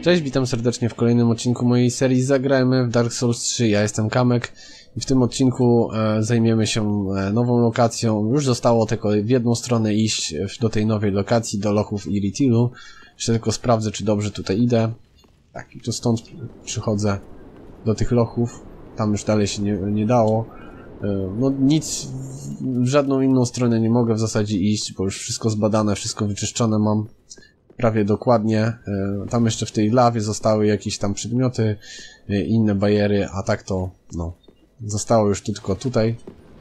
Cześć, witam serdecznie w kolejnym odcinku mojej serii Zagrajmy w Dark Souls 3. Ja jestem Kamek i w tym odcinku zajmiemy się nową lokacją. Już zostało tylko w jedną stronę iść do tej nowej lokacji, do lochów Iritilu. Jeszcze tylko sprawdzę, czy dobrze tutaj idę. Tak, i to stąd przychodzę do tych lochów. Tam już dalej się nie dało. No nic, w żadną inną stronę nie mogę w zasadzie iść, bo już wszystko zbadane, wszystko wyczyszczone mam. Prawie dokładnie. Tam jeszcze w tej lawie zostały jakieś tam przedmioty, inne bariery, a tak to, no, zostało już tylko tutaj.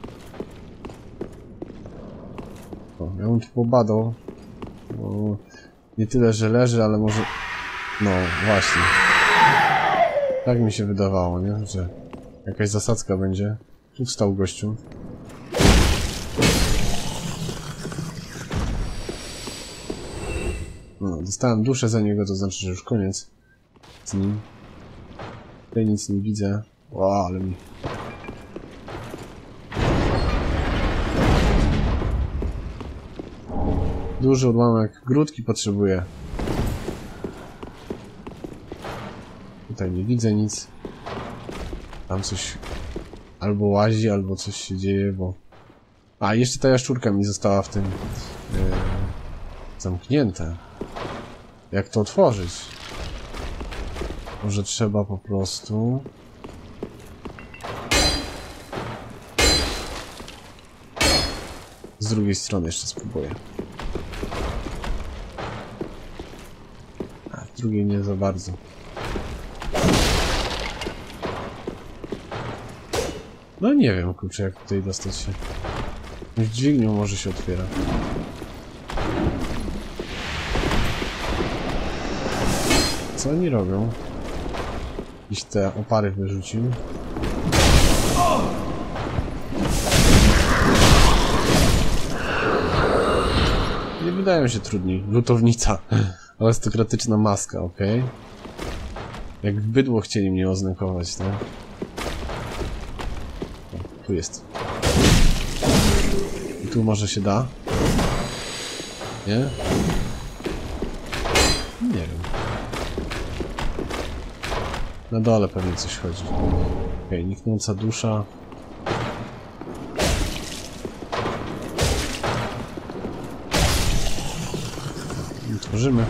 O, ja bym tu pobadał, bo nie tyle, że leży, ale może... No, właśnie. Tak mi się wydawało, nie? Że jakaś zasadzka będzie. Tu wstał gościu. No, dostałem duszę za niego, to znaczy, że już koniec z nim. Tutaj nic nie widzę. O, ale mi... Duży odłamek grudki potrzebuję. Tutaj nie widzę nic. Tam coś albo łazi, albo coś się dzieje, bo... A, jeszcze ta jaszczurka mi została w tym... zamknięte. Jak to otworzyć? Może trzeba po prostu... Z drugiej strony jeszcze spróbuję. A, z drugiej nie za bardzo. No nie wiem, kurczę, jak tutaj dostać się. Już dźwignią może się otwiera. Co oni robią? Jakieś te opary wyrzucił. Nie wydają się trudni. Lutownica. Arystokratyczna maska, ok. Jak w bydło chcieli mnie oznakować, tak? O, tu jest. I tu może się da? Nie? Nie wiem. Na dole pewnie coś chodzi. Okej, niknąca dusza. I tworzymy.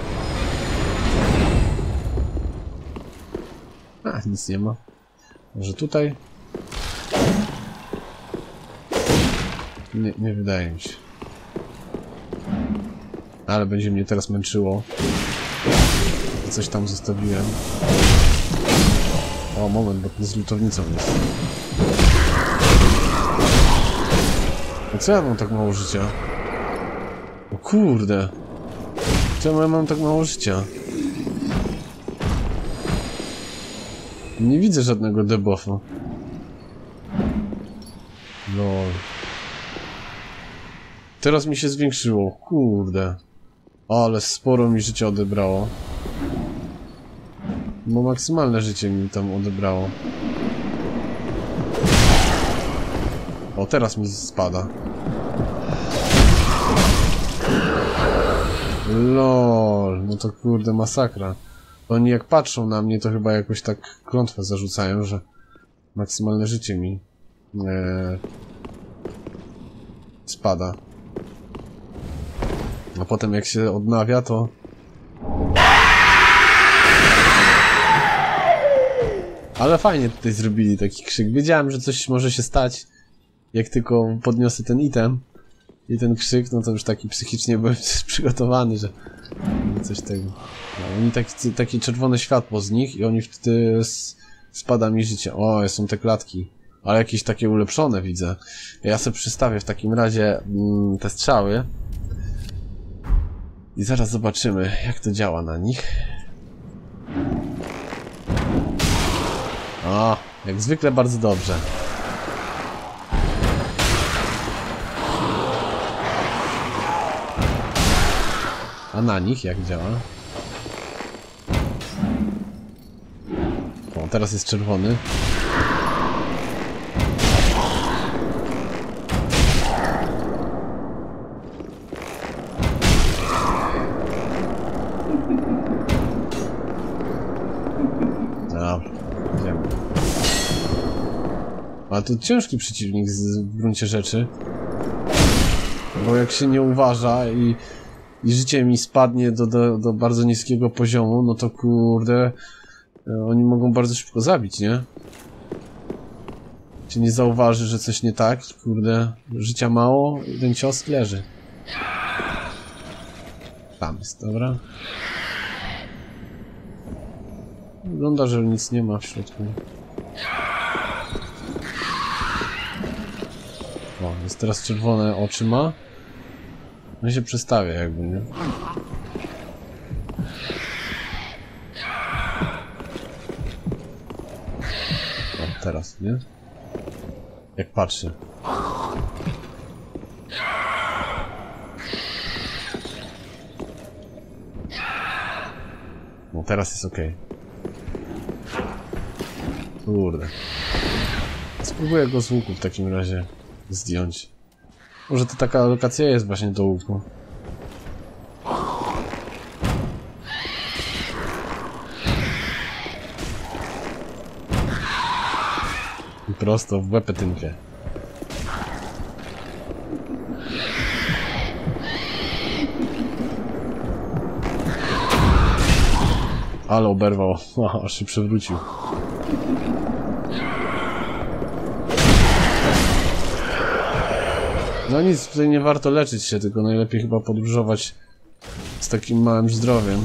A, nic nie ma. Może tutaj? Nie wydaje mi się. Ale będzie mnie teraz męczyło. Coś tam zostawiłem. O, moment, bo to z lutownicą jest. A co ja mam tak mało życia? O kurde! Czemu ja mam tak mało życia? Nie widzę żadnego debuffa. Lol. Teraz mi się zwiększyło, kurde. O, ale sporo mi życia odebrało. Bo maksymalne życie mi tam odebrało. O, teraz mi spada. LOL, no to kurde masakra. Oni jak patrzą na mnie, to chyba jakoś tak klątwę zarzucają, że maksymalne życie mi spada. A potem jak się odnawia, to... Ale fajnie tutaj zrobili taki krzyk. Wiedziałem, że coś może się stać, jak tylko podniosę ten item. I ten krzyk, no to już taki psychicznie byłem przygotowany, że... Coś tego. No, oni takie czerwone światło z nich i oni wtedy spada mi życie. O, są te klatki. Ale jakieś takie ulepszone widzę. Ja sobie przystawię w takim razie te strzały. I zaraz zobaczymy, jak to działa na nich. O, jak zwykle bardzo dobrze. A na nich jak działa? O, teraz jest czerwony. Dobra, idziemy. Ale to ciężki przeciwnik w gruncie rzeczy. Bo jak się nie uważa i życie mi spadnie do bardzo niskiego poziomu, no to kurde, oni mogą bardzo szybko zabić, nie? Czy nie zauważy, że coś nie tak, kurde, życia mało, jeden cios leży. Tam jest, dobra. Wygląda, że nic nie ma w środku. O, jest teraz czerwone oczy ma. No się przestawia jakby, nie? O, teraz, nie? Jak patrzy. No teraz jest okej. Kurde. Spróbuję go z łuku w takim razie zdjąć. Może to taka lokacja jest właśnie do łuku. I prosto w łepetynkę. Ale oberwał, aż się przewrócił. No nic, tutaj nie warto leczyć się, tylko najlepiej chyba podróżować z takim małym zdrowiem.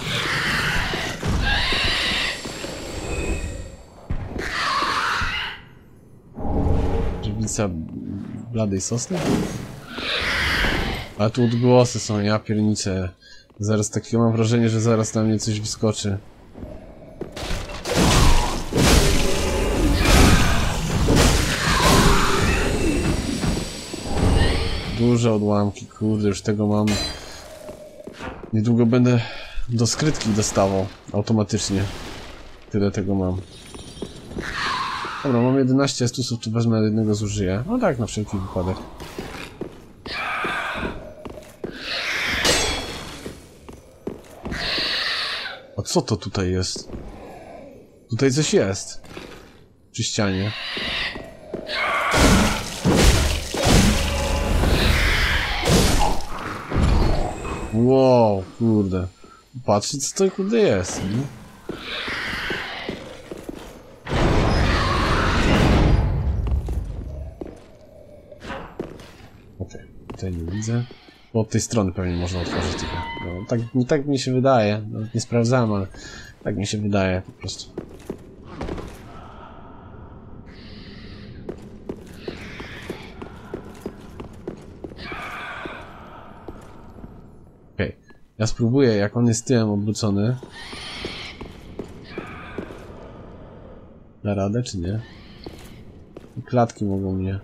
Żywica bladej sosny? A tu odgłosy są, ja pierniczę. Zaraz takiego mam wrażenie, że zaraz na mnie coś wyskoczy. Duże odłamki, kurde, już tego mam. Niedługo będę do skrytki dostawał automatycznie. Tyle tego mam. Dobra, mam 11 estusów, tu wezmę jednego, zużyję. No tak, na wszelki wypadek. A co to tutaj jest? Tutaj coś jest. Przy ścianie. Wow, kurde. Patrzcie, co to kurde jest, nie? Okej, tutaj nie widzę. Bo od tej strony pewnie można otworzyć tylko. No, tak mi się wydaje. No, nie sprawdzałem, ale tak mi się wydaje po prostu. Okej. Ja spróbuję, jak on jest tyłem obrócony. Da radę, czy nie? Klatki mogą mnie...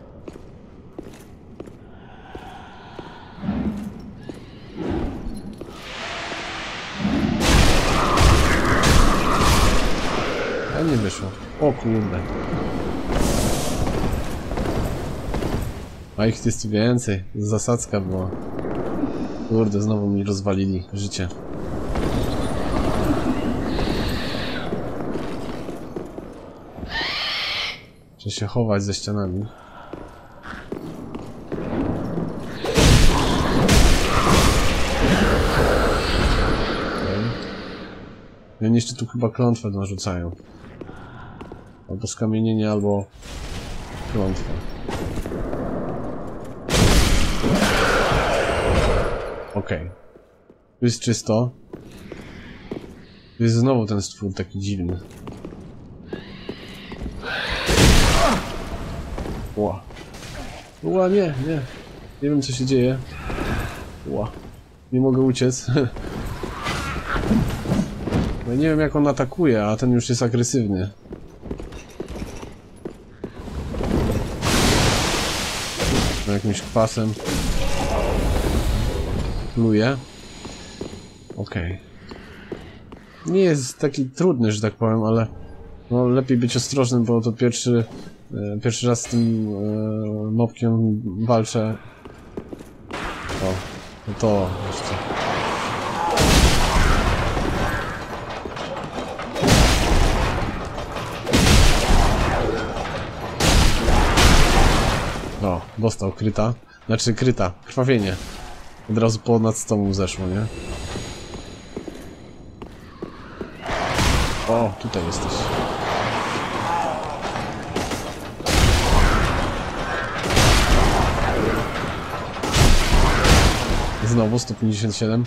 A nie wyszło. O kurde. A ich jest więcej. Zasadzka była. Kurde, znowu mi rozwalili życie. Trzeba się chować ze ścianami. I oni jeszcze tu chyba klątwę narzucają. Albo skamienienie, albo klątwę. Okej. Tu jest czysto. Tu jest znowu ten stwór taki dziwny. Ła. Ła, nie, nie. Nie wiem, co się dzieje. Ła. Nie mogę uciec. Ja nie wiem, jak on atakuje, a ten już jest agresywny. Jakimś kwasem pluje. Okej. Nie jest taki trudny, że tak powiem, ale no, lepiej być ostrożnym, bo to pierwszy raz z tym mobkiem walczę. O, to jeszcze. O, dostał kryta. Znaczy kryta, krwawienie. Od razu ponad 100 mu zeszło, nie? O, tutaj jesteś. Znowu 157.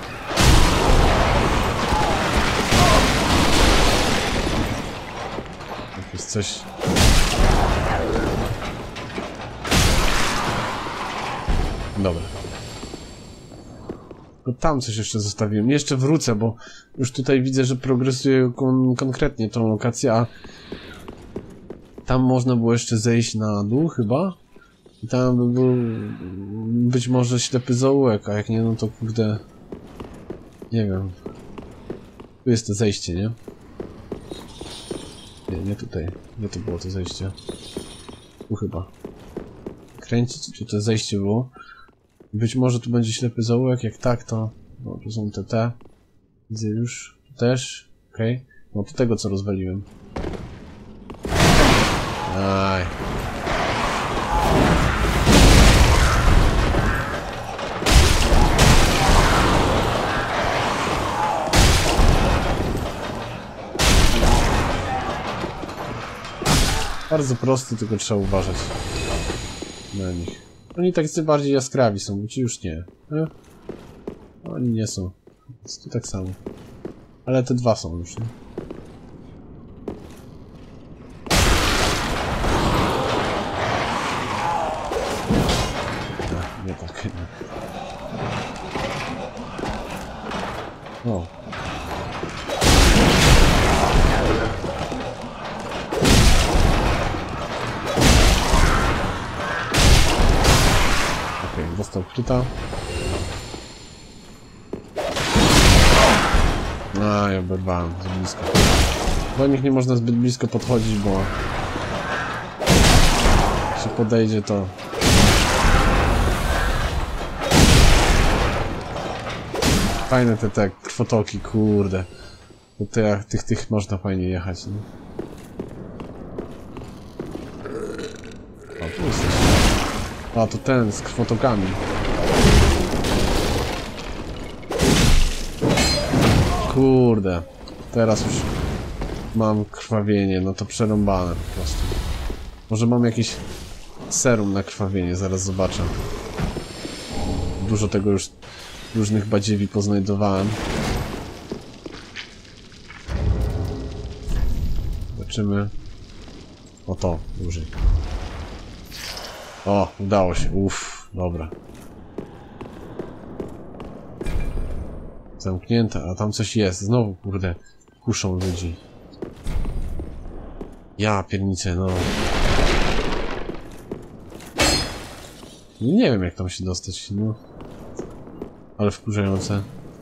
Jakieś coś. Dobra. No tam coś jeszcze zostawiłem. Jeszcze wrócę, bo już tutaj widzę, że progresuje konkretnie tą lokację, a tam można było jeszcze zejść na dół chyba. I tam by był być może ślepy zaułek, a jak nie, no to kurde... Nie wiem. Tu jest to zejście, nie? Nie tutaj. Gdzie to było to zejście? Tu chyba. Kręcić, czy to zejście było? Być może tu będzie ślepy zaułek, jak tak to... No, tu są te. Widzę już. Tu też. Okej. Okay. No, to tego co rozwaliłem. Aj. Bardzo prosty, tylko trzeba uważać na nich. Oni tak bardziej jaskrawi są, bo ci już nie. Oni nie są. Jest to tak samo. Ale te dwa są już, nie? Nie tak. O. Dostał kryta. A, ja oberwałem za blisko. Do nich nie można zbyt blisko podchodzić, bo jak się podejdzie, to fajne te krwotoki, kurde. Do tych można fajnie jechać, nie? O, tu jesteś. A, to ten z krwotokami. Kurde. Teraz już mam krwawienie, no to przerąbane po prostu. Może mam jakieś serum na krwawienie, zaraz zobaczę. Dużo tego już różnych badziewi poznajdowałem. Zobaczymy. O to, użyj. O, udało się. Uff, dobra. Zamknięte, a tam coś jest. Znowu, kurde, kuszą ludzi. Ja pierniczę, no. Nie wiem, jak tam się dostać, no. Ale wkurzające.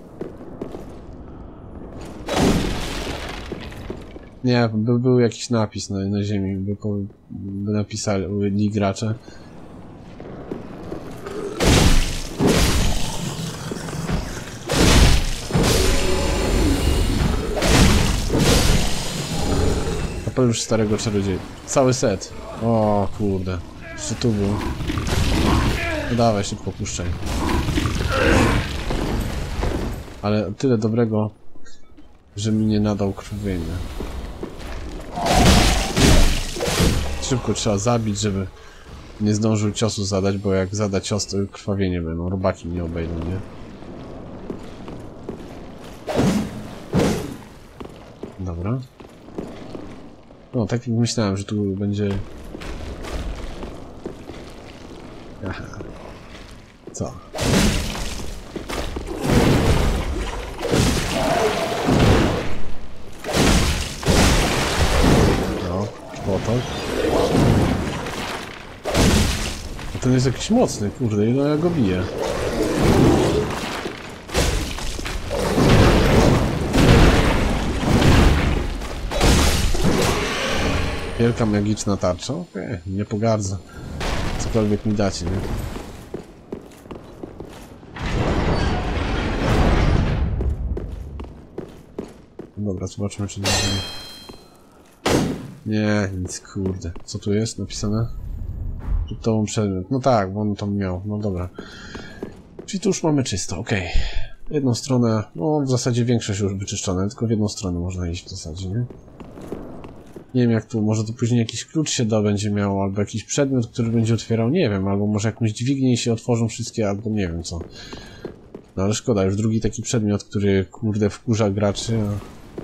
Nie, był jakiś napis na ziemi, by napisali gracze. Kapelusz starego czarodzieja. Cały set. O kurde. Jeszcze tu był. No dawaj, szybko puszczaj. Ale tyle dobrego, że mi nie nadał krwawienia. Szybko trzeba zabić, żeby nie zdążył ciosu zadać, bo jak zada cios, to krwawienie będą. Robaki nie obejdą, nie? Dobra. No, tak jak myślałem, że tu będzie... Aha. Co? No, potok. Ten jest jakiś mocny, kurde, ile ja go biję. Wielka magiczna tarcza? Okej, nie pogardzę. Cokolwiek mi dacie, nie? Dobra, zobaczmy, czy nie... Nie, nic, kurde. Co tu jest napisane? To przedmiot. No tak, bo on tam miał. No dobra. Czyli tu już mamy czysto, okej. Jedną stronę, no w zasadzie większość już wyczyszczone, tylko w jedną stronę można iść w zasadzie, nie? Nie wiem jak tu, może to później jakiś klucz się będzie miał, albo jakiś przedmiot, który będzie otwierał, nie wiem, albo może jakąś dźwignię i się otworzą wszystkie, albo nie wiem co. No ale szkoda, już drugi taki przedmiot, który kurde wkurza graczy, a...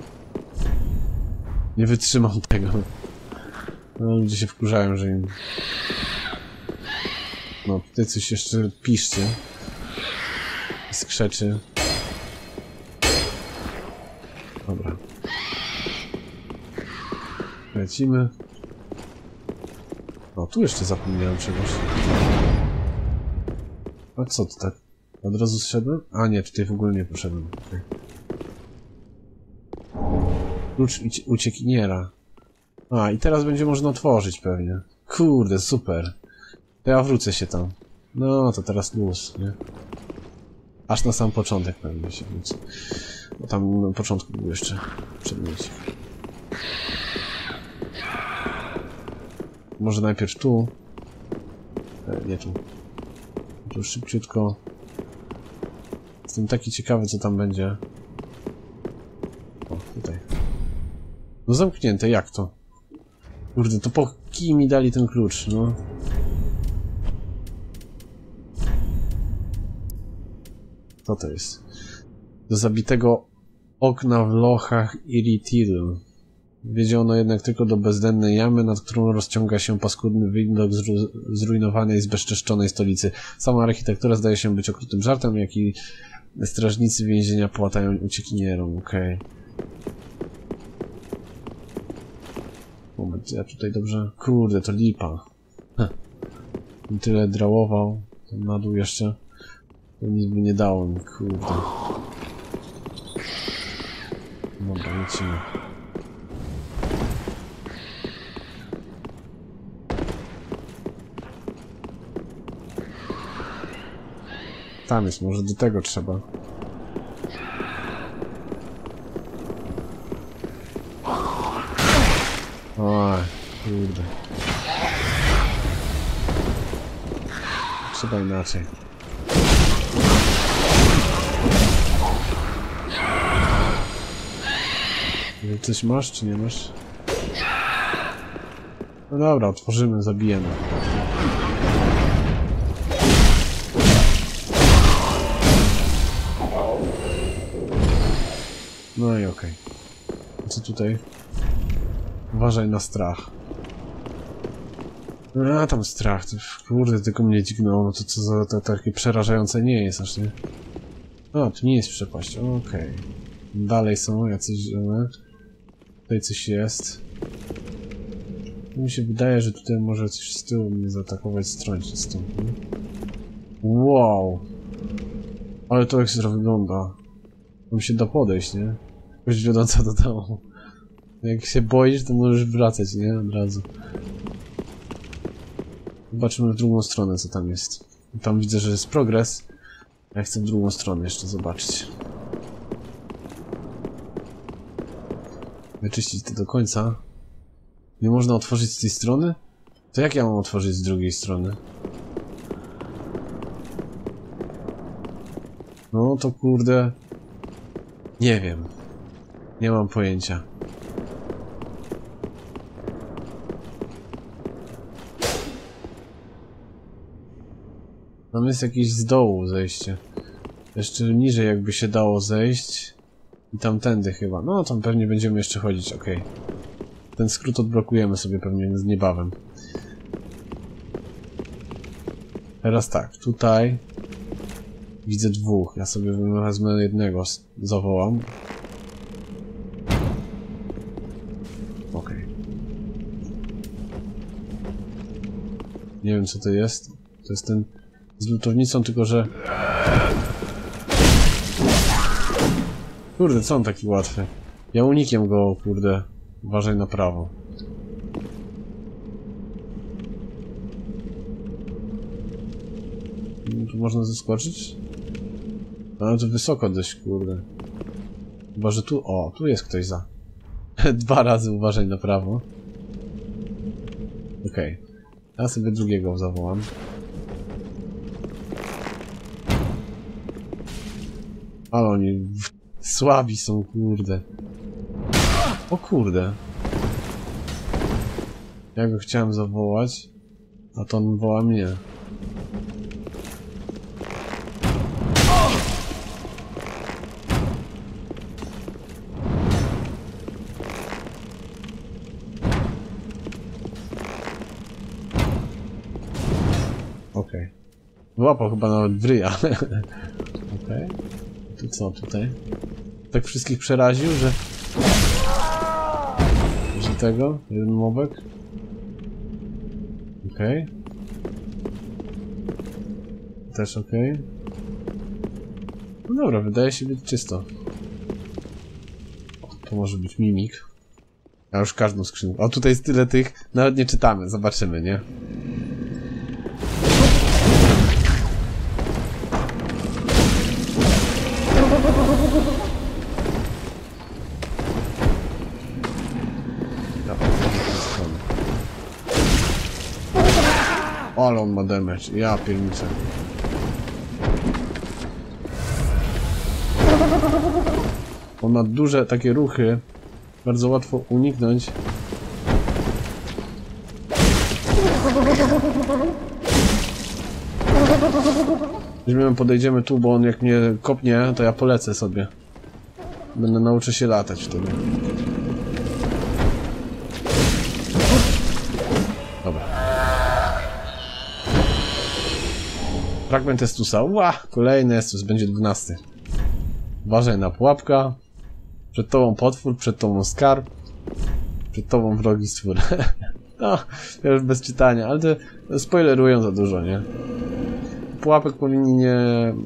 Nie wytrzymam tego. No ludzie się wkurzają, że im... No tutaj coś jeszcze piszcie. Skrzeczy. Dobra. Lecimy. O, tu jeszcze zapomniałem czegoś. A co to tak? Od razu zszedłem? A nie, tutaj w ogóle nie poszedłem. Okay. Klucz uciekiniera. A, i teraz będzie można otworzyć pewnie. Kurde, super. To ja wrócę się tam. No, to teraz luz, nie? Aż na sam początek pewnie się wrócę. Bo tam na początku był jeszcze przedmiocik. Może najpierw tu. Nie tu. Tu szybciutko. Jestem taki ciekawy, co tam będzie. O, tutaj. No zamknięte, jak to? Kurde, to po kij mi dali ten klucz, no. Co to jest? Do zabitego okna w lochach Iritil. Wiedziono jednak tylko do bezdennej jamy, nad którą rozciąga się paskudny widok zrujnowanej, zbezczeszczonej stolicy. Sama architektura zdaje się być okrutnym żartem, jak i strażnicy więzienia płatają uciekinierom. Okej. Moment, ja tutaj dobrze... Kurde, to lipa. Tyle drałował. Tam na dół jeszcze. To nic by nie dało mi, kurde. Dobra, lecimy. Tam jest, może do tego trzeba. Oj, kurde. Trzeba inaczej. Coś masz, czy nie masz? No dobra, otworzymy, zabijemy. No i okej. Co tutaj? Uważaj na strach. A tam strach, to, kurde, tylko mnie dźgnęło, no to co za to takie przerażające nie jest aż, nie? A, tu nie jest przepaść, okej. Dalej są jacyś zielone. Tutaj coś jest. Mi się wydaje, że tutaj może coś z tyłu mnie zaatakować, strącić stąd, nie? Wow! Ale to ekstra wygląda. Tam się da podejść, nie? Kość wiodąca do domu. Jak się boisz, to możesz wracać, nie? Od razu. Zobaczymy w drugą stronę, co tam jest. Tam widzę, że jest progres. Ja chcę w drugą stronę jeszcze zobaczyć. Wyczyścić to do końca. Nie można otworzyć z tej strony? To jak ja mam otworzyć z drugiej strony? No to kurde... Nie wiem. Nie mam pojęcia. Tam jest jakieś z dołu zejście. Jeszcze niżej jakby się dało zejść. I tamtędy chyba. No tam pewnie będziemy jeszcze chodzić, okej. Ten skrót odblokujemy sobie pewnie niebawem. Teraz tak, tutaj widzę dwóch. Ja sobie wezmę jednego, zawołam. Okej. Nie wiem co to jest. To jest ten z lutownicą, tylko że... Kurde, co on taki łatwy? Ja unikiem go, kurde. Uważaj na prawo. Tu można zeskoczyć? Ale to wysoko dość, kurde. Chyba, że tu... O, tu jest ktoś za. 2 razy uważaj na prawo. Okej. Ja sobie drugiego zawołam. Ale oni słabi są, kurde. O kurde. Ja go chciałem zawołać, a to on woła mnie. Okej. Wyłapał chyba nawet w ryja. Okej. Tu co tutaj? Tak wszystkich przeraził, że tego? Jeden mobek? Okej. Też okej. No dobra, wydaje się być czysto. O, to może być mimik. A już każdą skrzynkę. O, tutaj jest tyle tych, nawet nie czytamy, zobaczymy, nie? Ale on ma damage, ja pierniczę. On ma duże takie ruchy, bardzo łatwo uniknąć. Jeżeli podejdziemy tu, bo on jak mnie kopnie, to ja polecę sobie. Nauczę się latać wtedy. Dobra. Fragment Estusa. Ła! Kolejny Estus, będzie 12. Uważaj na pułapka. Przed tobą potwór, przed tobą skarb. Przed tobą wrogi stwór. No, to już bez czytania, ale to spoilerują za dużo, nie? Pułapek powinni nie...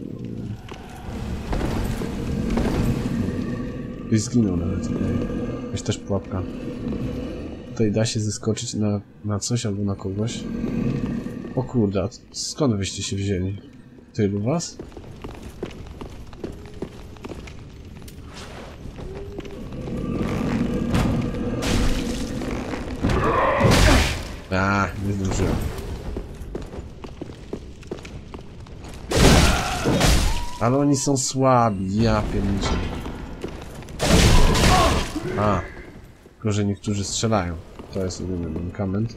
Ktoś zginął nawet tutaj. Jakaś też pułapka. Tutaj da się zeskoczyć na coś albo na kogoś. O kurde, a skąd wyście się wzięli? Tylu was? Nie zdążyłem. Ale oni są słabi, ja pierniczę. Tylko że niektórzy strzelają. To jest jedyny mankament.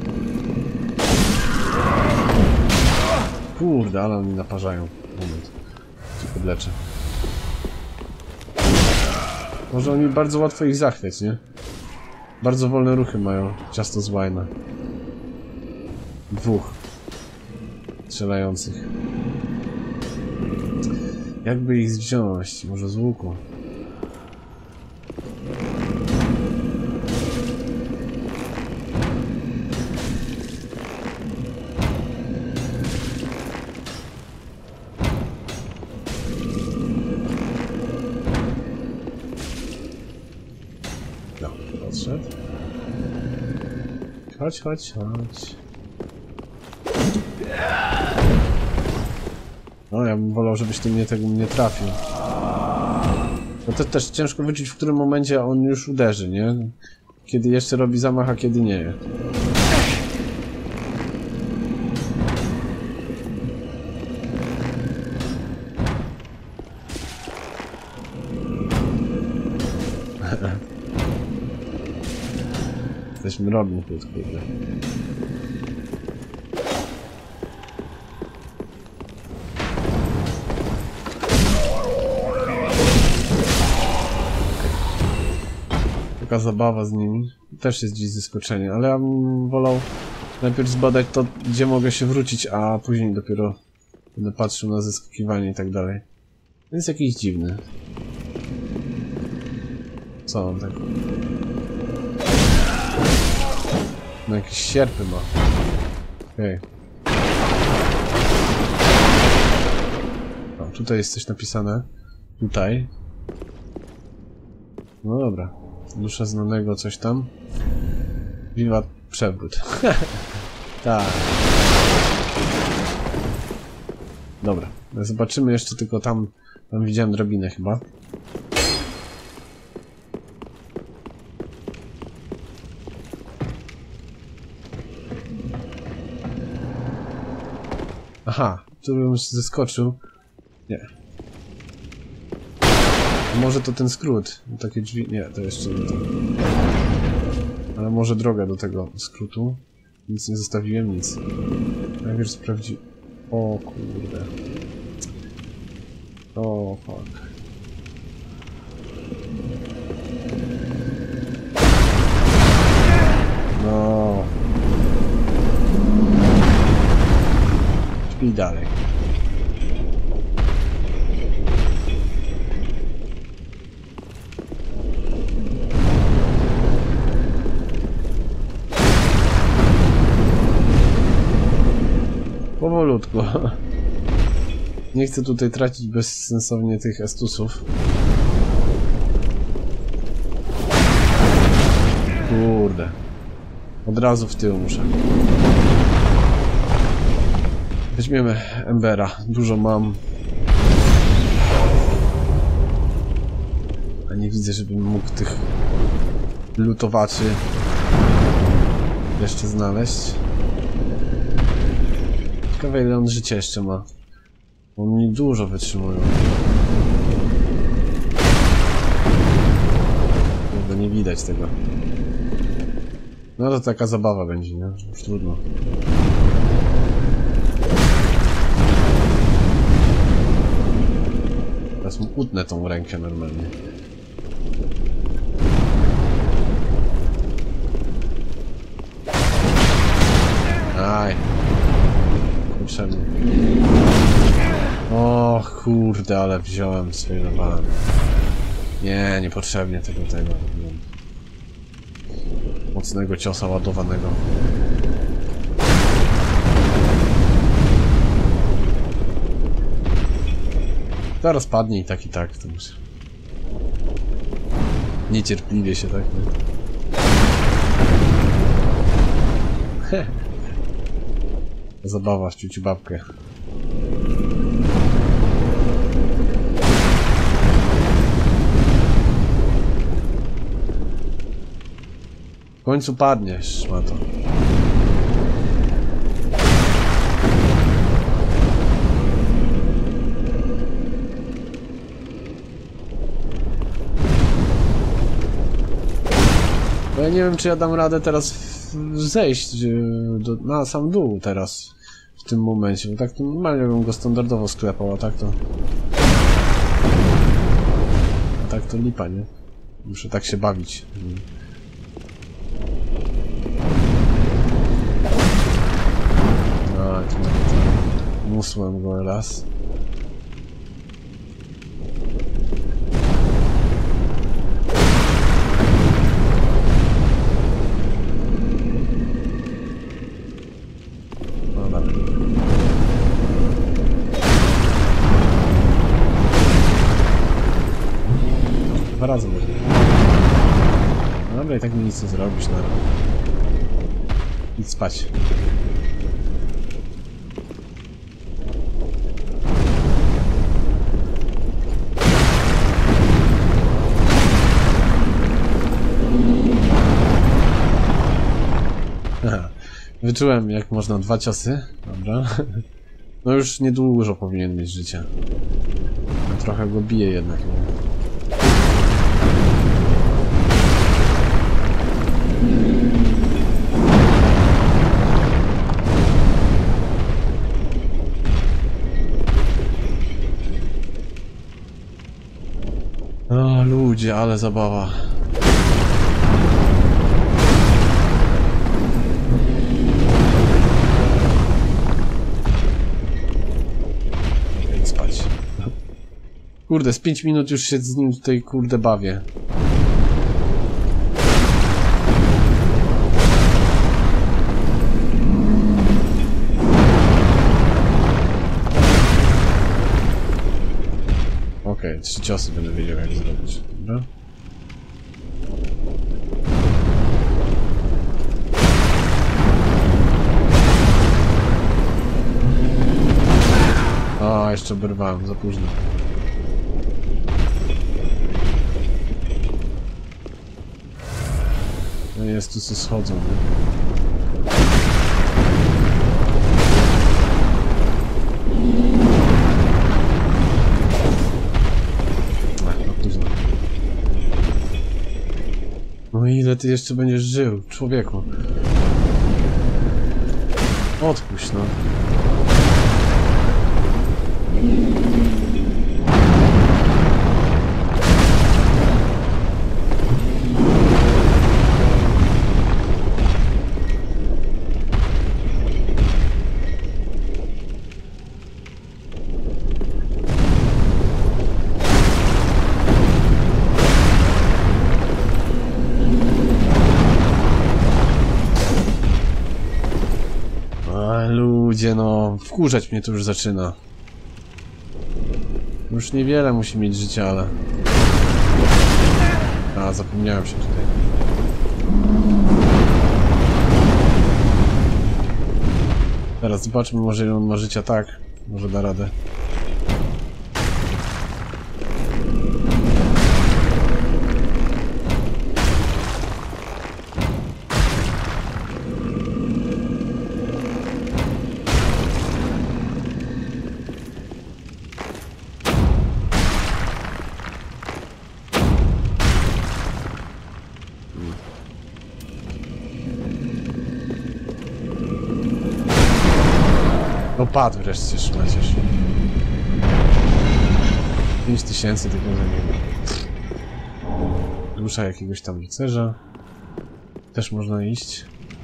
Kurde, ale oni naparzają. Moment. Się podleczę. Może oni bardzo łatwo ich zachwyć, nie? Bardzo wolne ruchy mają. Ciasto z łajna. Dwóch strzelających. Jakby ich wziąć? Może z łuku? No, podszedł. Chodź, chodź, chodź. No, ja bym wolał, żebyś ty tego nie trafił. No to też ciężko wyczuć, w którym momencie on już uderzy, nie? Kiedy jeszcze robi zamach, a kiedy nie. Jesteśmy Robin Hood, kurde. Taka zabawa z nimi. Też jest gdzieś zaskoczenie, ale ja bym wolał najpierw zbadać to, gdzie mogę się wrócić, a później dopiero będę patrzył na zeskakiwanie i tak dalej. Więc jakiś dziwny. Co on tak? No jakieś sierpy ma. Okej. Okay. Tutaj jest coś napisane. Tutaj. No dobra. Dusza znanego coś tam. Wiwat przewrót. Tak. Dobra. Zobaczymy jeszcze tylko tam. Tam widziałem drabinę chyba. Aha, tu bym zeskoczył. Nie. Może to ten skrót. Takie drzwi... Nie, to jeszcze nie to. Ale może droga do tego skrótu. Nic nie zostawiłem, nic. Najpierw sprawdzi... O kurde. O fuck. No. Śpij dalej. Powolutku. Nie chcę tutaj tracić bezsensownie tych estusów. Kurde. Od razu w tył muszę. Weźmiemy Embera. Dużo mam. A nie widzę, żebym mógł tych lutowaczy jeszcze znaleźć. Ciekawe, ile on życia jeszcze ma. Oni dużo wytrzymują. Bo nie widać tego. No to taka zabawa będzie, nie? Już trudno. Teraz mu utnę tą rękę normalnie. Aj. Potrzebnie. O kurde, ale wziąłem sfejlowałem. Nie, niepotrzebnie tego. Mocnego ciosa ładowanego. Zaraz padnie i tak, to muszę. Niecierpliwie się tak, nie? Zabawa w ciuciu babkę. W końcu padniesz, szmato. Bo ja nie wiem, czy ja dam radę teraz zejść na sam dół teraz. W tym momencie. Bo tak to normalnie bym go standardowo sklepał, a tak to lipa, nie? Muszę tak się bawić. No, tu musłem go raz. No dobra. Dwa razy może. No dobra, i tak mi nic nie zrobisz, no. Idź spać. Wyczułem, jak można 2 ciosy. Dobra. No już niedużo powinien mieć życia. Trochę go bije jednak. O ludzie, ale zabawa. Spać. Kurde, z 5 minut już się z nim tutaj kurde bawię. Okej, 3 ciosy będę wiedział, jak zrobić. Dobra? A, jeszcze oberwałem, za późno. No jest tu co schodzą, nie? No ile ty jeszcze będziesz żył, człowieku? Odpuść, no. Ludzie, no, wkurzać mnie to już zaczyna. Już niewiele musi mieć życia, ale... A, zapomniałem się tutaj. Teraz zobaczmy, może ile on ma życia, tak. Może da radę. No padł wreszcie, szmaciarz. 5000 tylko za niego. Dusza jakiegoś tam rycerza. Też można iść.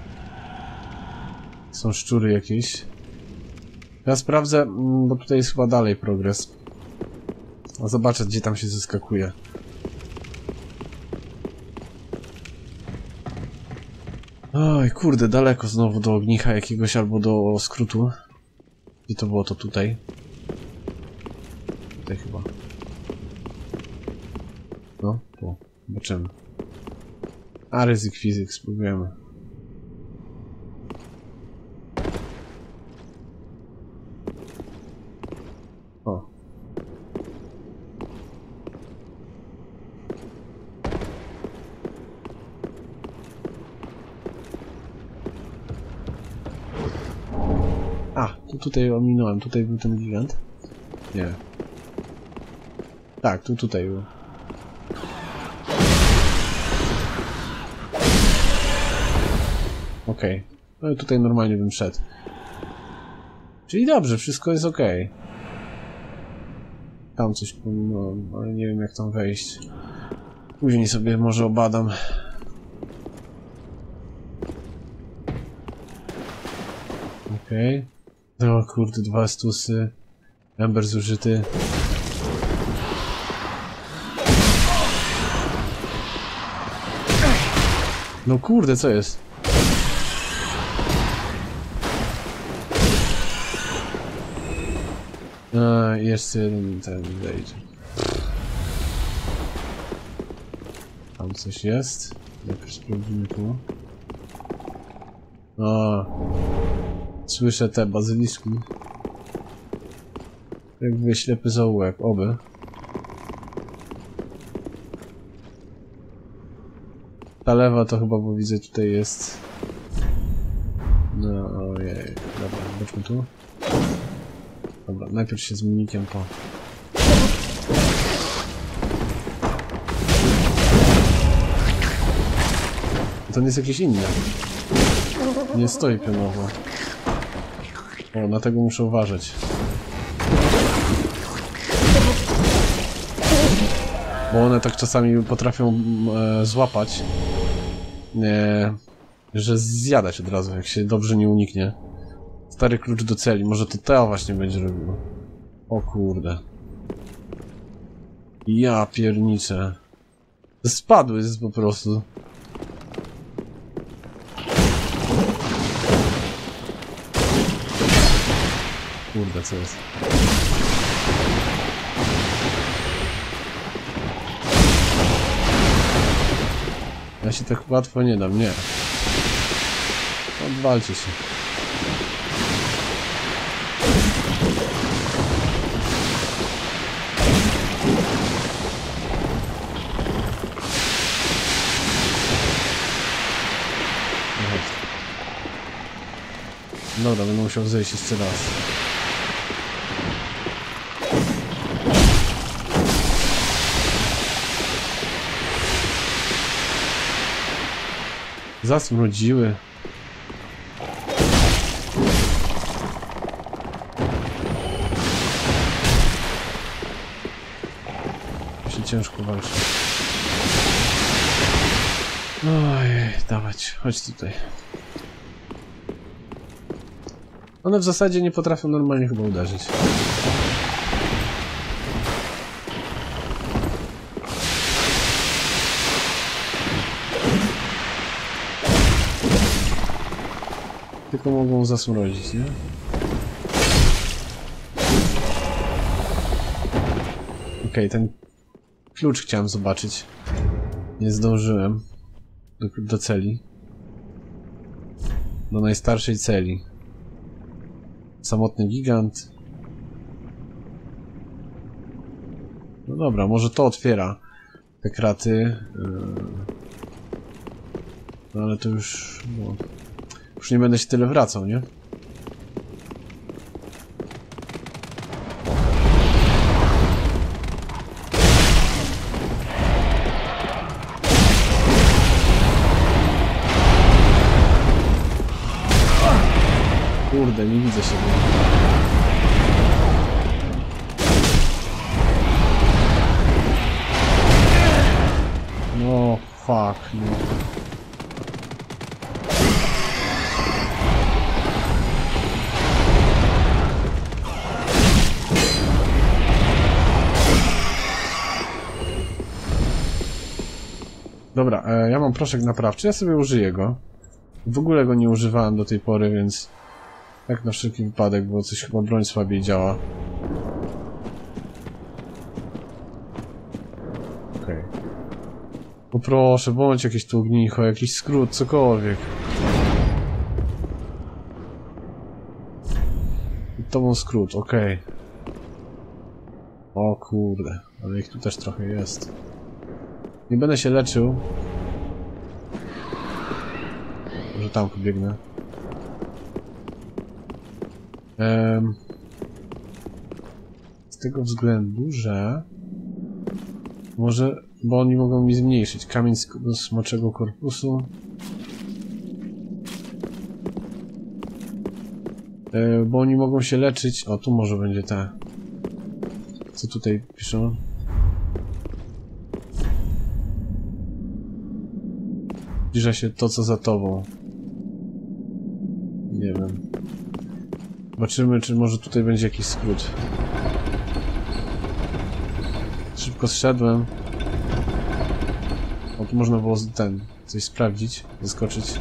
Są szczury jakieś. Ja sprawdzę, bo tutaj jest chyba dalej progres. A zobaczę, gdzie tam się zeskakuje. Oj, kurde, daleko znowu do ognicha jakiegoś albo do skrótu. Gdzie to było? To tutaj. Tutaj chyba. No, tu. Zobaczymy. A, ryzyk fizyk, spróbujemy. O. A, to tutaj ominąłem. Tutaj był ten gigant? Nie. Tak, tutaj był. Okej. No i tutaj normalnie bym szedł. Czyli dobrze, wszystko jest okej. Tam coś pominąłem, ale nie wiem jak tam wejść. Później sobie może obadam. Okej. O kurde, 2 stusy. Ember zużyty. No kurde, co jest? A, jeszcze jeden ten wejdzie. Tam coś jest. Najpierw sprawdzimy tu. A, słyszę te bazyliszki. Jakby ślepy zaułek, oby. Ta lewa to chyba, bo widzę tutaj jest... No, ojej. Dobra, zobaczmy tu. Dobra, najpierw się z mimikiem po... To jest jakieś inne. Nie stoi pionowo. O, na tego muszę uważać. Bo one tak czasami potrafią złapać, że zjadać od razu, jak się dobrze nie uniknie. Stary klucz do celi, może to Teo właśnie będzie robił. O kurde. Ja pierniczę. Spadły po prostu. Kurde, co jest? Ja się tak łatwo nie dam, nie. Odwalcie się. Dobra, będę musiał zejść jeszcze raz. Zasmrodziły. Się ciężko walczy. Ojej, dawać, chodź tutaj. One w zasadzie nie potrafią normalnie chyba uderzyć. Tylko mogą zasmrodzić, nie? Okej, ten klucz chciałem zobaczyć. Nie zdążyłem do celi. Do najstarszej celi. Samotny gigant. No dobra, może to otwiera te kraty. No ale to już... No, już nie będę się tyle wracał, nie? Kurde, nie widzę się. No, fuck, no. Dobra, ja mam proszek naprawczy, ja sobie użyję go. W ogóle go nie używałem do tej pory, więc... Tak na wszelki wypadek, bo coś chyba broń słabiej działa. Okej. No proszę, bądź jakieś tu ognicho, jakiś skrót, cokolwiek. To był skrót, okej. O kurde, ale ich tu też trochę jest. Nie będę się leczył. Może tam pobiegnę. Z tego względu, że może, bo oni mogą mi zmniejszyć kamień z smoczego korpusu. Bo oni mogą się leczyć. O, tu może będzie te. Co tutaj piszą? Zbliża się to, co za tobą. Nie wiem. Zobaczymy, czy może tutaj będzie jakiś skrót. Szybko zszedłem. O, tu można było coś sprawdzić, zaskoczyć.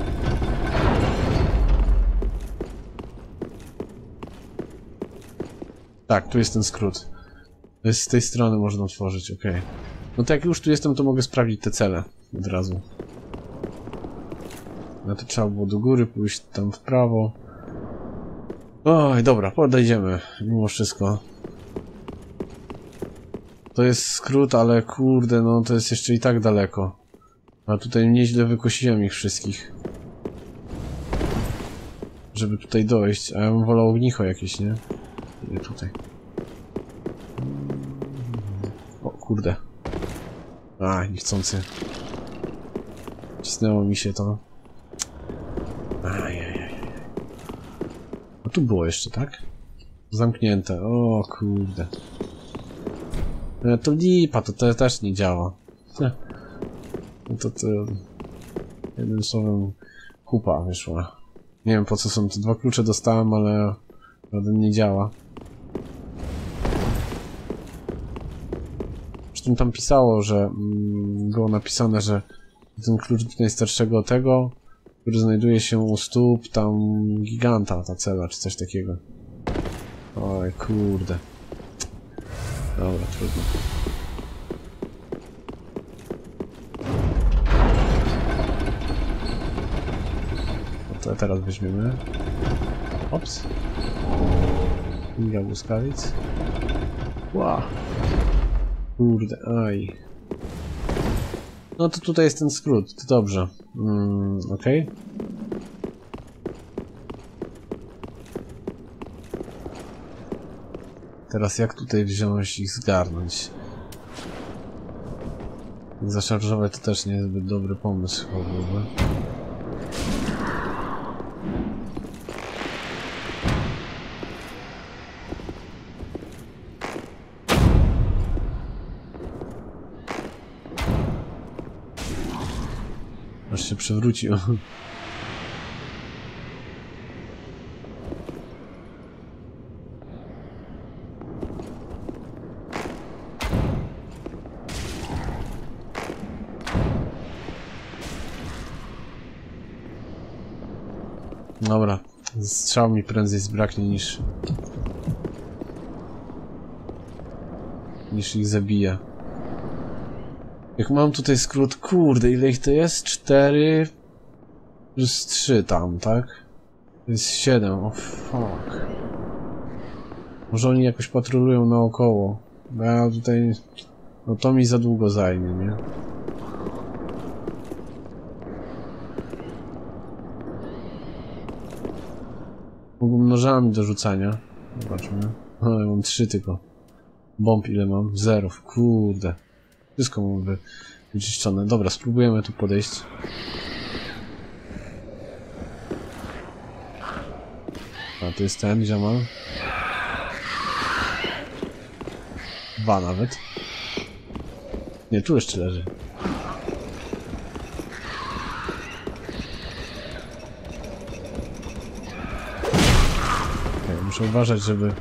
Tak, tu jest ten skrót. To jest z tej strony można otworzyć, ok. No to jak już tu jestem, to mogę sprawdzić te cele od razu. No to trzeba było do góry pójść, tam w prawo. Oj, dobra, podejdziemy, mimo wszystko. To jest skrót, ale kurde, no to jest jeszcze i tak daleko. A tutaj nieźle wykosiłem ich wszystkich. Żeby tutaj dojść, a ja bym wolał ognicho jakieś, nie? Nie tutaj. O kurde. A, niechcący. Cisnęło mi się to. Ajajaj. A tu było jeszcze, tak? Zamknięte. O kurde. To lipa, to też nie działa. No to jednym słowem kupa wyszła. Nie wiem po co są te dwa klucze dostałem, ale żaden nie działa. Zresztą tam pisało, że było napisane, że ten klucz do najstarszego tego, który znajduje się u stóp tam giganta, ta cela, czy coś takiego. Oj, kurde. Dobra, trudno. No to teraz weźmiemy. Ops. Liga błyskawic. Wow. Kurde, aj. No to tutaj jest ten skrót, to dobrze. Okej. Teraz jak tutaj wziąć ich zgarnąć? Zaszarżować to też nie jest zbyt dobry pomysł byłby. Aż się przewrócił. Dobra, strzał mi prędzej zbraknie niż ich zabija. Jak mam tutaj skrót, kurde, ile ich to jest? 4 plus 3 tam, tak? To jest 7, o fuck. Może oni jakoś patrolują naokoło, bo ja tutaj... No to mi za długo zajmie, nie? Mógłbym nożami do rzucania. Zobaczmy. O, ja mam 3 tylko. Bomb ile mam? 0. Kurde. Wszystko mam wyczyszczone. Dobra, spróbujemy tu podejść. A to jest ten ziomal. 2 nawet. Nie, tu jeszcze leży. Okay, muszę uważać, żeby...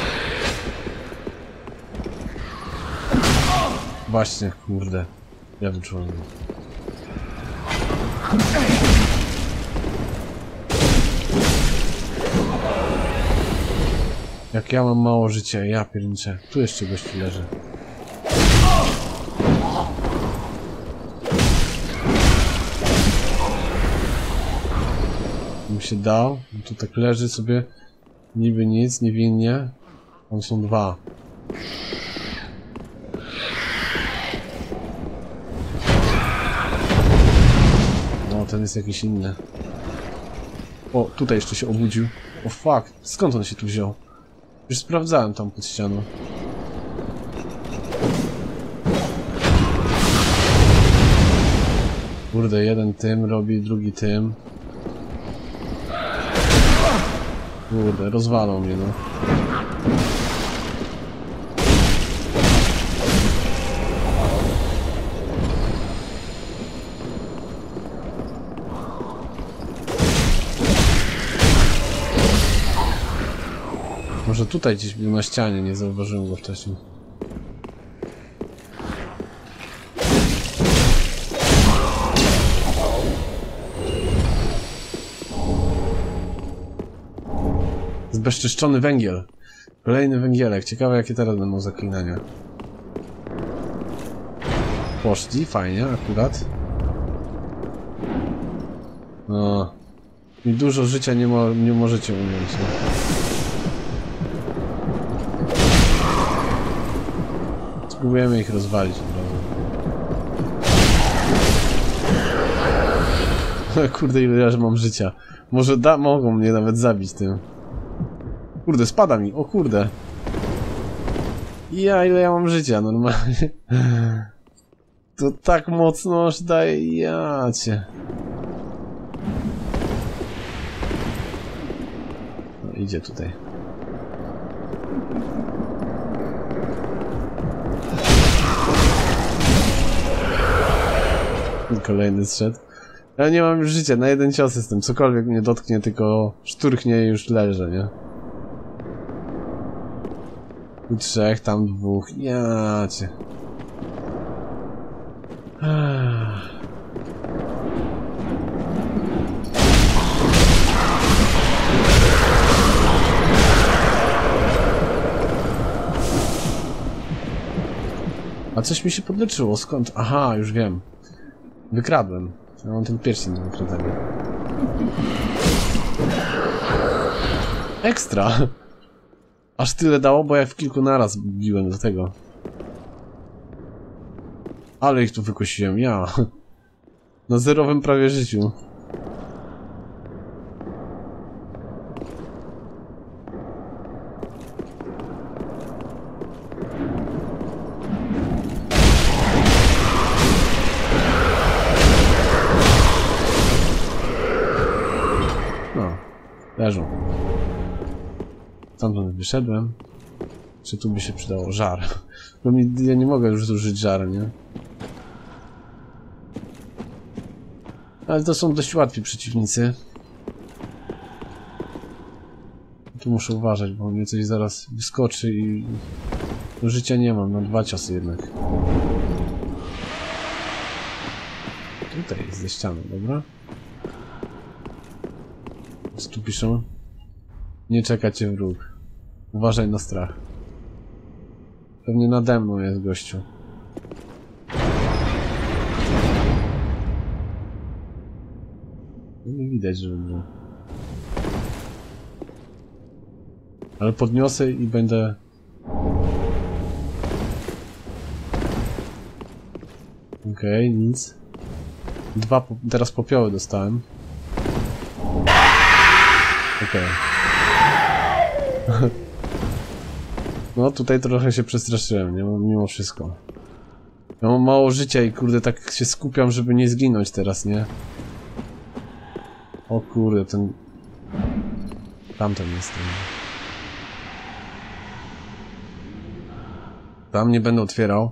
Właśnie, kurde. Ja wyczułem. Jak ja mam mało życia, ja pierniczę. Tu jeszcze gościu leży. Bym się dał. Tu tak leży sobie. Niby nic, niewinnie. Tam są 2. No, ten jest jakiś inny. O, tutaj jeszcze się obudził. O fuck, skąd on się tu wziął? Już sprawdzałem tam pod ścianą. Kurde, jeden tym robi, drugi tym. Kurde, rozwalą mnie, no. Może tutaj gdzieś był na ścianie, nie zauważyłem go wcześniej. Zbezczyszczony węgiel. Kolejny węgielek. Ciekawe jakie teraz będą zaklinania. Poszli, fajnie, akurat. No. I dużo życia nie możecie umieć. No. Spróbujemy ich rozwalić. Kurde, ile ja mam życia. Może mogą mnie nawet zabić tym. Kurde, spada mi. O kurde. Ja, ile ja mam życia normalnie. To tak mocno aż daje. Ja cię. No, idzie tutaj. Kolejny zszedł. Ja nie mam już życia, na jeden cios jestem. Cokolwiek mnie dotknie, tylko szturchnie i już leżę, nie? Tu 3, tam 2. Ja cię. A coś mi się podleczyło, skąd? Aha, już wiem. Wykradłem. Ja mam ten pierścień do wykradania. Ekstra! Aż tyle dało, bo ja w kilku naraz biłem do tego. Ale ich tu wykosiłem, ja. Na zerowym prawie życiu. No, leżą. Stamtąd wyszedłem. Czy tu by się przydało żar? Bo ja nie mogę już zużyć żaru, nie? Ale to są dość łatwi przeciwnicy. Tu muszę uważać, bo mnie coś zaraz wyskoczy i... życia nie mam, na 2 ciosy jednak. Tutaj jest ze ścianą, dobra? Co tu piszą? Nie czeka cię wróg. Uważaj na strach. Pewnie nade mną jest gościu. Nie widać, żeby było. Ale podniosę i będę... Okej, nic. 2 teraz popioły dostałem. Okej. No tutaj trochę się przestraszyłem, nie? Mimo wszystko. Ja mam mało życia i kurde tak się skupiam, żeby nie zginąć teraz, nie? O kurde, ten... Tamten jest ten... Tam nie będę otwierał.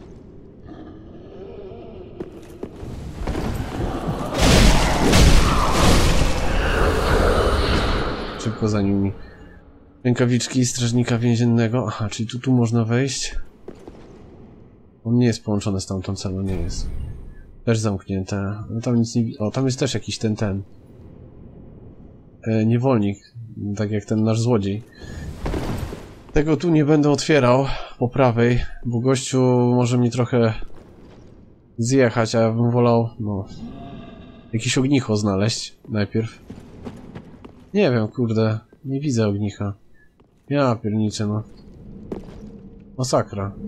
Szybko za nimi. Rękawiczki strażnika więziennego. Aha, czyli tu można wejść. On nie jest połączony z tamtą celą, nie jest. Też zamknięte. No tam nic nie... O, tam jest też jakiś ten... niewolnik. Tak jak ten nasz złodziej. Tego tu nie będę otwierał po prawej, bo gościu może mi trochę zjechać, a ja bym wolał, no... jakieś ognicho znaleźć najpierw. Nie wiem, kurde. Nie widzę ognicha. Ja pierniczę, no. Masakra.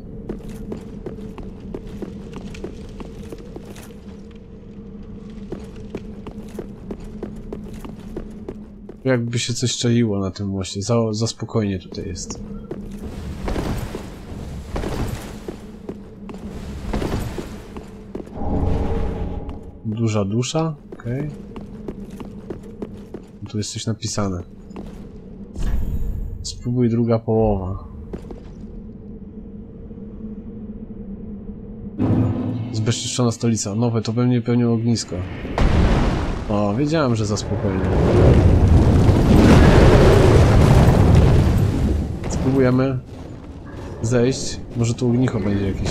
Jakby się coś czaiło na tym moście. Za spokojnie tutaj jest. Duża dusza? Okej. Tu jest coś napisane. Spróbuj druga połowa. Zbezczeszczona stolica. Nowe, to pewnie pełniło ognisko. O, wiedziałem, że za spokojnie. Spróbujemy zejść. Może tu ognicho będzie jakieś.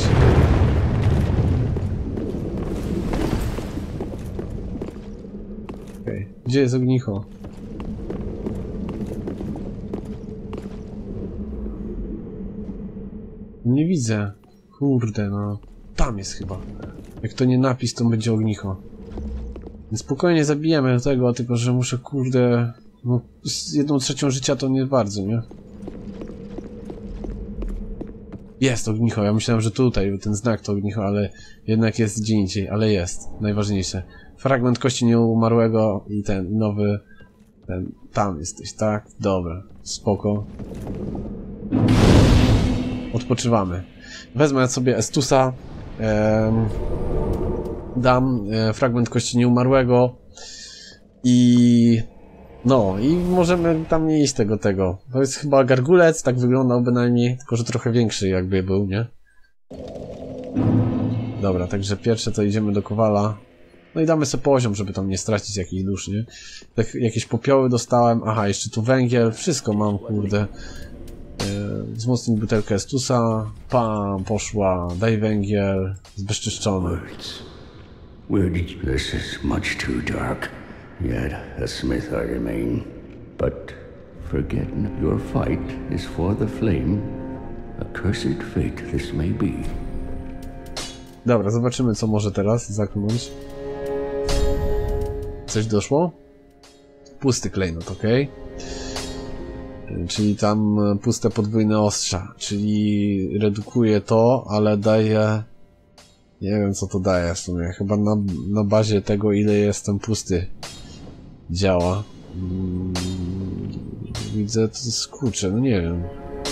Okej. Gdzie jest ognicho? Nie widzę. Kurde, no. Tam jest chyba. Jak to nie napis, to będzie ognicho. Spokojnie zabijemy tego, tylko że muszę, kurde... No, z 1/3 życia to nie bardzo, nie? Jest ognicho, ja myślałem, że tutaj ten znak to ognicho, ale jednak jest gdzie indziej, ale jest. Najważniejsze. Fragment kości nieumarłego i ten nowy... Ten... Tam jesteś, tak? Dobra. Spoko. Odpoczywamy. Wezmę sobie Estusa. Dam fragment kości nieumarłego. I... No, i możemy tam nie iść tego. To jest chyba gargulec, tak wyglądał bynajmniej, tylko że trochę większy jakby był, nie? Dobra, także pierwsze to idziemy do Kowala. No i damy sobie poziom, żeby tam nie stracić jakichś dusz, nie? Tak, jakieś popioły dostałem, aha, jeszcze tu węgiel, wszystko mam, kurde. Wzmocnić butelkę Estusa, pam, poszła, daj węgiel, zbezczyszczony. This is much too dark. Yet a smith I remain. But forgetting your fight is for the flame. Accursed fate this may be. Dobra, zobaczymy co może teraz zaknąć. Coś doszło? Pusty klejnot, ok? Czyli tam puste podwójne ostrza. Czyli redukuje to, ale daje... Nie wiem co to daje w sumie. Chyba na bazie tego ile jestem pusty działa. Widzę, to skurczę, no nie wiem.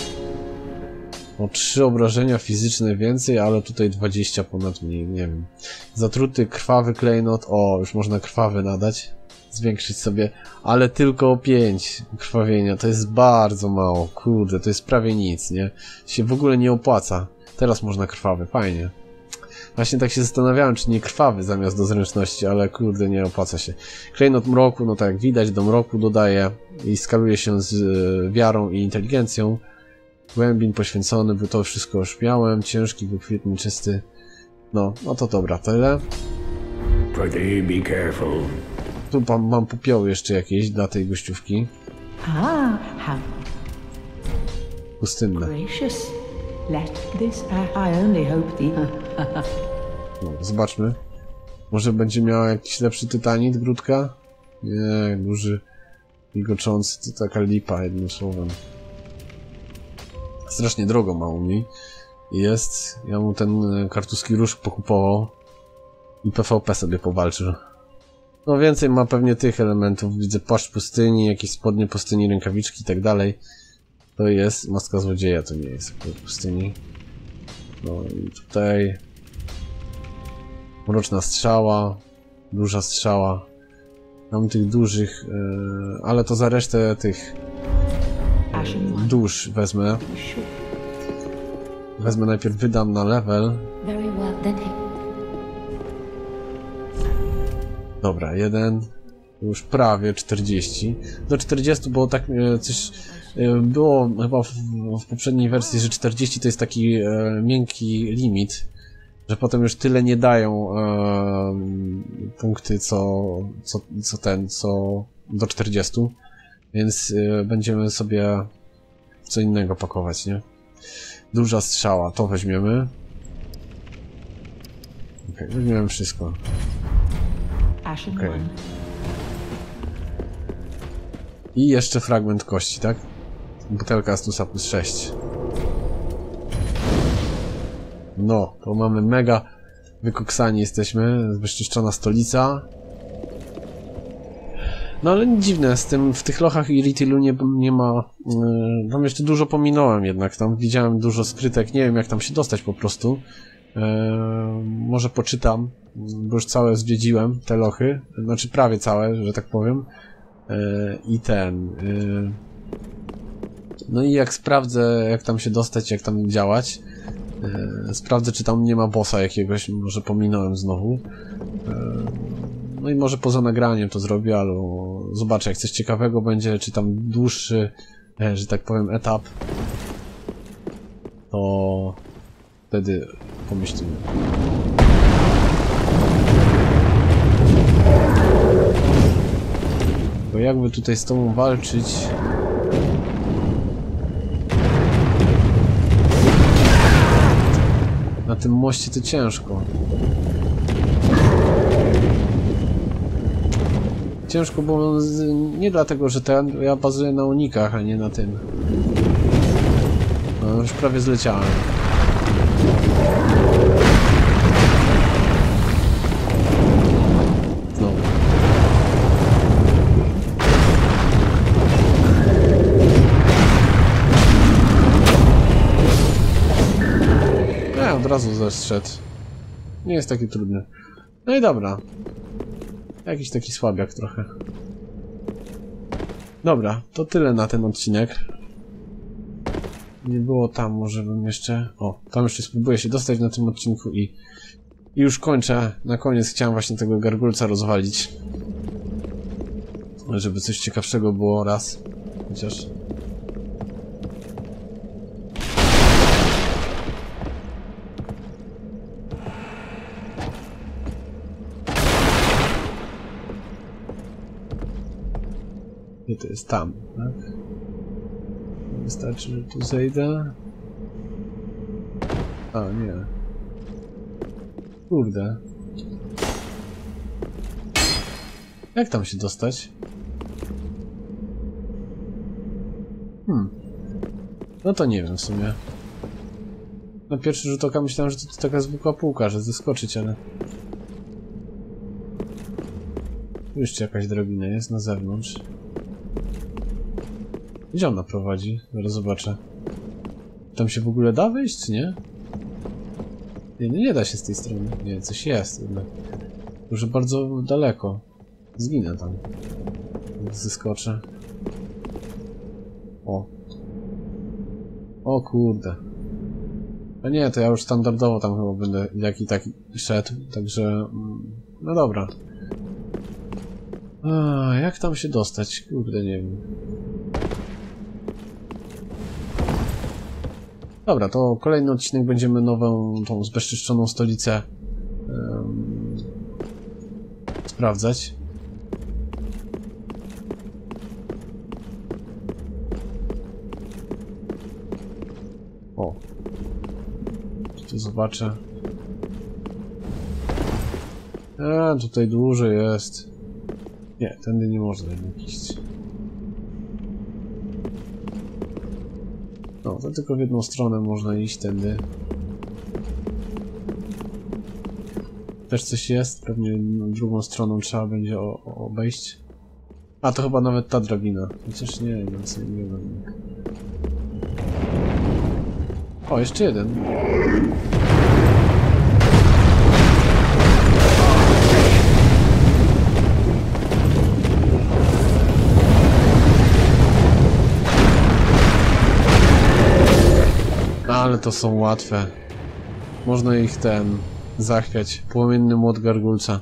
O 3 obrażenia fizyczne więcej, ale tutaj 20 ponad mniej, nie wiem. Zatruty krwawy klejnot, o już można krwawy nadać. Zwiększyć sobie, ale tylko o 5 krwawienia, to jest bardzo mało, kurde, to jest prawie nic, nie? Się w ogóle nie opłaca. Teraz można krwawy, fajnie. Właśnie tak się zastanawiałem, czy nie krwawy zamiast do zręczności, ale kurde, nie opłaca się. Klejnot mroku, no tak jak widać, do mroku dodaje i skaluje się z wiarą i inteligencją. Głębin poświęcony, bo to wszystko już miałem. Ciężki, wykwitny, czysty. No to dobra, tyle. Pretty be careful. Tu mam popioły jeszcze jakieś dla tej gościówki. How Pustynne. gracious. Let this. I only hope the. No, zobaczmy. Może będzie miała jakiś lepszy tytanit, grudka? Nie, duży, wilgoczący, to taka lipa, jednym słowem. Strasznie drogo ma u mnie. Jest. Ja mu ten kartuski róż pokupował i PvP sobie powalczył. No więcej ma pewnie tych elementów. Widzę płaszcz pustyni, jakieś spodnie pustyni, rękawiczki i tak dalej. To jest maska złodzieja, to nie jest pustyni. No i tutaj mroczna strzała, duża strzała. Mam tych dużych, ale to za resztę tych dusz wezmę. Wezmę najpierw, wydam na level. Very well, then. Dobra, jeden. Już prawie 40. Do 40 było tak coś... Było chyba w poprzedniej wersji, że 40 to jest taki miękki limit, że potem już tyle nie dają punkty co do 40. Więc będziemy sobie co innego pakować, nie? Duża strzała, to weźmiemy. Okej, weźmiemy wszystko. Okej. I jeszcze fragment kości, tak? Butelka Astusa plus 6. No, to mamy mega wykoksani jesteśmy. Wyczyszczona stolica. No ale dziwne, w tych lochach Iritilu nie ma... tam jeszcze dużo pominąłem jednak. Tam widziałem dużo skrytek. Nie wiem jak tam się dostać po prostu. Może poczytam, bo już całe zwiedziłem te lochy. Znaczy prawie całe, że tak powiem. I no i jak sprawdzę, jak tam się dostać, jak tam działać, sprawdzę, czy tam nie ma bossa jakiegoś, może pominąłem znowu. No i może poza nagraniem to zrobię, ale zobaczę, jak coś ciekawego będzie, czy tam dłuższy, że tak powiem, etap, to wtedy pomyślimy. Bo jakby tutaj z tobą walczyć... Na tym moście to ciężko. Ciężko, bo nie dlatego, że ja bazuję na unikach, a nie na tym. No już prawie zleciałem. Znowu. Od razu zeszedł. Nie jest taki trudny. No i dobra. Jakiś taki słabiak trochę. Dobra, to tyle na ten odcinek. Nie było tam, może bym jeszcze... O, tam jeszcze spróbuję się dostać na tym odcinku i już kończę. Na koniec chciałem właśnie tego gargulca rozwalić. Żeby coś ciekawszego było raz. Chociaż... Nie, to jest tam, tak? Wystarczy, że tu zejdę. A, nie. Kurde. Jak tam się dostać? No to nie wiem w sumie. Na pierwszy rzut oka myślałem, że to taka zwykła półka, że zeskoczyć, ale... Tu jeszcze jakaś drabina jest na zewnątrz. Gdzie ona prowadzi? Zaraz zobaczę. Tam się w ogóle da wejść, czy nie? Nie da się z tej strony. Nie, coś jest jednak. Już bardzo daleko. Zginę tam. Zeskoczę. O. O kurde. A nie, to ja już standardowo tam chyba będę jak i tak szedł, także... No dobra. Jak tam się dostać? Kurde, nie wiem. Dobra, to kolejny odcinek będziemy nową, tą zbezczyszczoną stolicę sprawdzać. O. Tu zobaczę. Tutaj dłużej jest. Nie, tędy nie można iść. No, to tylko w jedną stronę można iść tędy. Też coś jest, pewnie drugą stroną trzeba będzie obejść. A, to chyba nawet ta drabina. Chociaż nie, więc nie wiem. O, jeszcze jeden. Ale to są łatwe. Można ich zachwiać. Płomienny młot gargulca.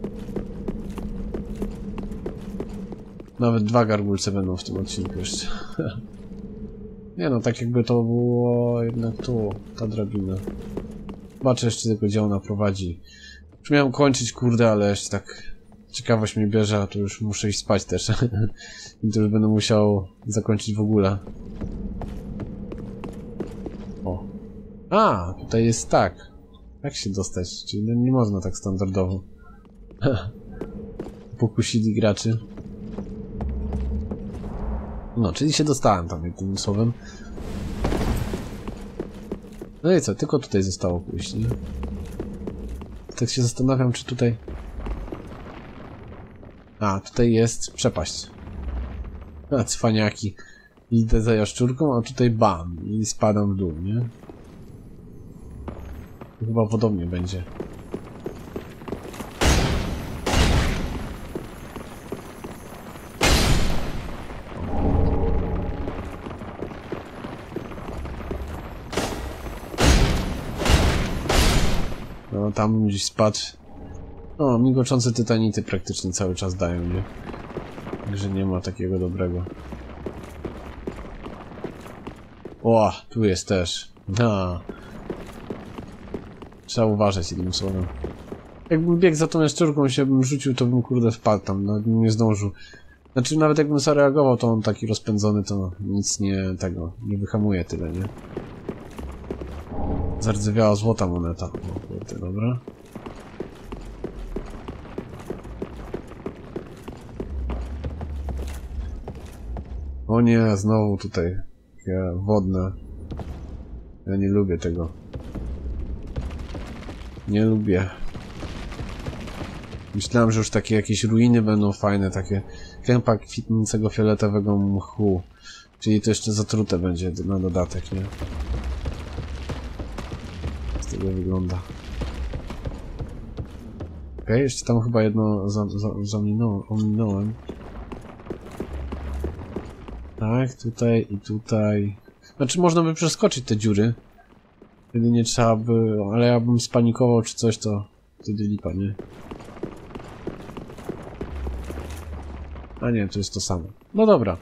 Nawet 2 gargulce będą w tym odcinku jeszcze. Nie no, tak jakby to było jednak tu, ta drabina. Zobaczę jeszcze tylko, gdzie ona prowadzi. Już miałem kończyć, kurde, ale jeszcze tak ciekawość mnie bierze, a tu już muszę iść spać też. I to już będę musiał zakończyć w ogóle. O. A, tutaj jest tak. Jak się dostać? Czyli nie można tak standardowo. Pokusili graczy. No, czyli się dostałem tam jednym słowem. No i co? Tylko tutaj zostało pójść, nie? Tak się zastanawiam, czy tutaj... A, tutaj jest przepaść. A, cwaniaki. Idę za jaszczurką, a tutaj bam. I spadam w dół, nie? Chyba podobnie będzie. No, tam gdzieś spadł. No, migoczące tytanity praktycznie cały czas dają, nie? Także nie ma takiego dobrego. O, tu jest też. No. Trzeba uważać jednym słowem. Jakbym biegł za tą jaszczurką, się bym rzucił, to bym kurde wpadł tam, nawet bym nie zdążył. Znaczy nawet jakbym zareagował, to on taki rozpędzony, to nic nie wyhamuje tyle, nie? Zardzewiała złota moneta. O kurde, dobra. O nie, znowu tutaj takie wodne. Ja nie lubię tego. Nie lubię. Myślałem, że już takie jakieś ruiny będą fajne, takie kępa kwitnącego fioletowego mchu. Czyli to jeszcze zatrute będzie na dodatek, nie? Z tego wygląda. Okej, jeszcze tam chyba jedno ominąłem. Tak, tutaj i tutaj. Znaczy można by przeskoczyć te dziury. Wtedy nie trzeba by... Ale ja bym spanikował czy coś, to wtedy lipa, nie? A nie, to jest to samo. No dobra.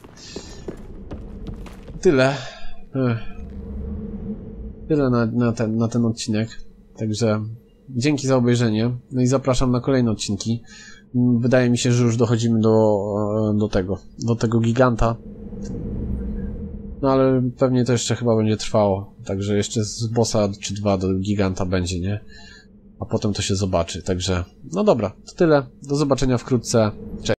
Tyle. Tyle na ten odcinek. Także dzięki za obejrzenie. No i zapraszam na kolejne odcinki. Wydaje mi się, że już dochodzimy do tego giganta. No ale pewnie to jeszcze chyba będzie trwało. Także jeszcze z bossa czy 2 do giganta będzie, nie? A potem to się zobaczy. Także no dobra, to tyle. Do zobaczenia wkrótce. Cześć.